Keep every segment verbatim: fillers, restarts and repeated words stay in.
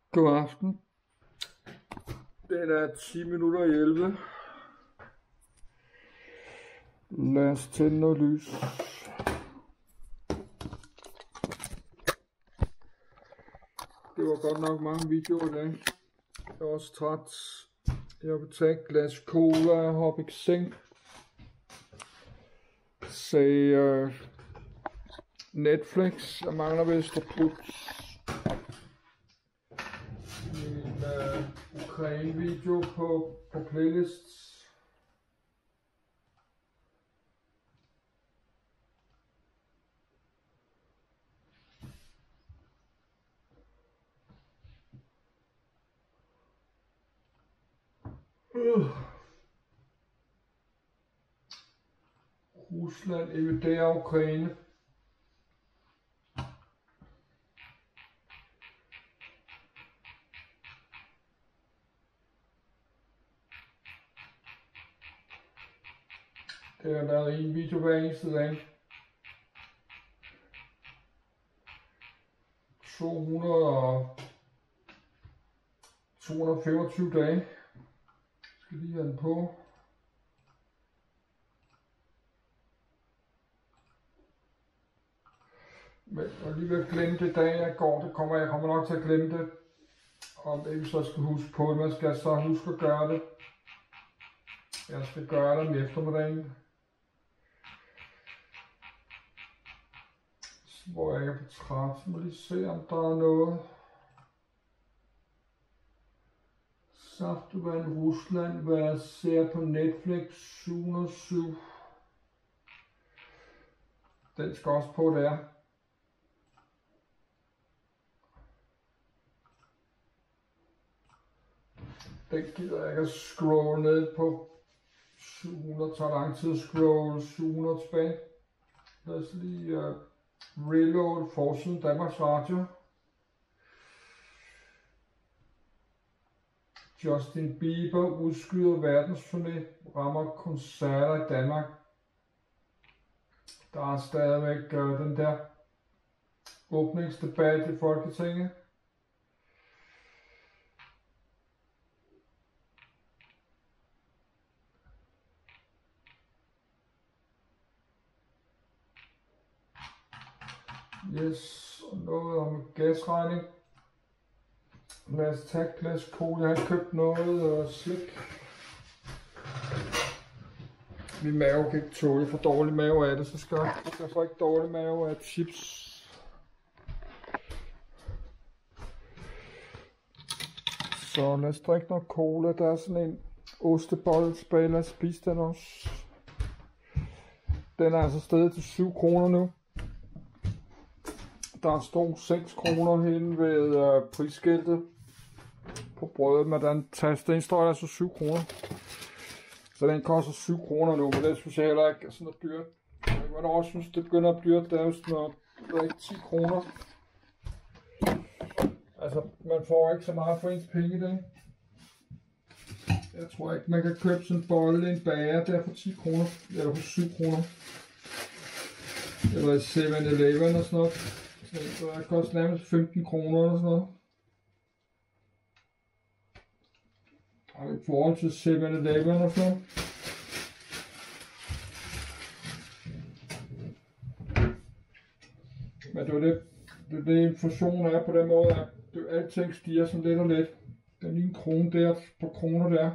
God aften. Den er ti minutter i elleve. Lad os tænde noget lys. Det var godt nok mange videoer i dag. Jeg er også træt. Jeg vil tage et glas cola og hoppe i seng. Se uh, Netflix. Jeg mangler vist at putte min uh, Ukraine-video på, på playlists. Uh. Rusland invaderer Ukraine. Det har været en video hver eneste dag. to hundrede og to hundrede og femogtyve dage. Jeg skal lige have den på. Men jeg er lige ved at glemme det dag jeg går. Det kommer, jeg kommer nok til at glemme det. Om ikke så skal huske på det. Man skal så huske at gøre det. Jeg skal gøre det om eftermiddagen. Hvor jeg er på træt. Så må lige se om der er noget. Saftevand Rusland. Hvad jeg ser på Netflix. syv hundrede og syv. Den skal også på der. Den gider jeg ikke at scrolle ned på. syv hundrede tager lang tid at scrolle. syv hundrede tilbage. Lad os lige uh, reload forsiden Danmarks Radio. Justin Bieber udskyder verdensturné, rammer koncerter i Danmark. Der er stadigvæk uh, den der åbningsdebat i Folketinget. Yes, og noget om gasregning. Lad os tage et glas cola. Jeg har købt noget uh, slik. Min mave kan ikke tåle for dårlig mave af det, så skal jeg, jeg får ikke dårlig mave af chips. Så lad os drikke noget cola. Der er sådan en ostebolle tilbage. Lad os spise den også. Den er altså steget til syv kroner nu. Der står seks kroner hen ved øh, prisskiltet på brødet, men den taste, den står altså syv kroner. Så den koster syv kroner nu, men det synes jeg heller ikke er sådan noget dyrt. Jeg også synes, det begynder at blive dyrt, det er jo sådan noget, det er ikke ti kroner. Altså, man får ikke så meget for ens penge i det. Jeg tror ikke, man kan købe sådan en bolle, en bager, der for ti kroner, eller for syv kroner. Eller i seven eleven og sådan noget. Så det koster nærmest femten kroner eller sådan noget. Og i forhold til seven eleven og sådan noget. Men det er det, det, det inflation er på den måde, at det, alting stiger sådan lidt og lidt. Den lige en krone der på kroner der.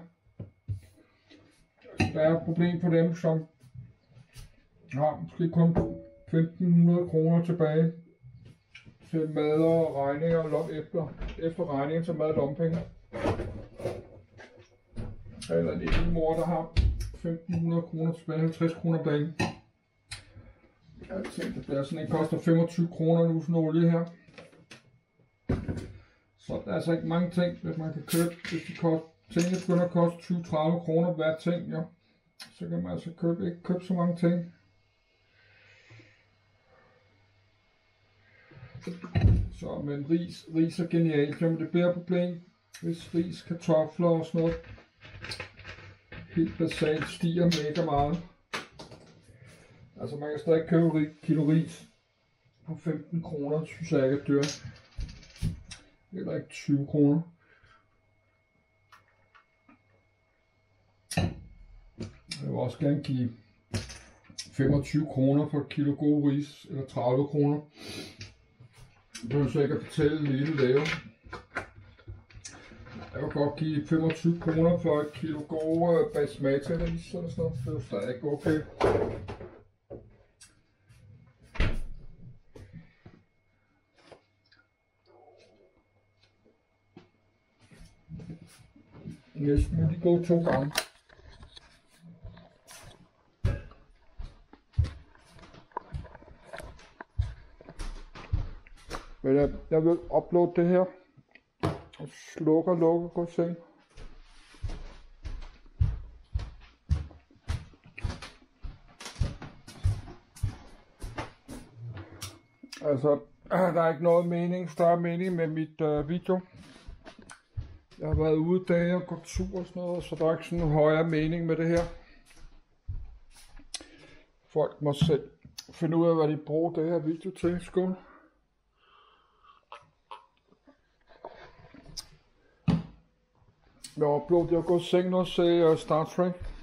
Der er et problem for dem, som har måske kun femten hundrede kroner tilbage til mad og regninger og efter, efter regningen til mad og lommepenge. Eller en lille mor, der har femten hundrede kroner tilbage, halvtreds kroner om dagen. Jeg tænkte, det bliver sådan en, koster femogtyve kroner nu, sådan olie her. Så der er altså ikke mange ting, hvis man kan købe. Hvis de koster, tingene begynder at koste tyve til tredive kroner hver ting, ja. Så kan man altså købe, ikke købe så mange ting. Så, men ris, ris er genialt. Jamen det bliver et problem, hvis ris, kartofler og sådan noget helt basalt stiger mega meget. Altså man kan stadig købe kilo ris på femten kroner, synes jeg ikke er dyrt. Heller ikke tyve kroner. Jeg vil også gerne give femogtyve kroner for et kilo god ris, eller tredive kroner. Det behøver så ikke at betale lidt lavere. Jeg vil godt give femogtyve kroner for et kilo god basmati ris, eller sådan noget. Det er jo stadig ikke okay. Næsten vil de gå to gange. Men jeg, jeg vil uploade det her. Og slukker, lukker, gå i seng. Altså, der er ikke noget mening, større mening med mit øh, video. Jeg har været ude i dag og gået tur og sådan noget, så der er ikke sådan en højere mening med det her. Folk må selv finde ud af, hvad de bruger det her video til. Skål. Jeg har uploadet, jeg har gået i seng og se uh, Star Trek.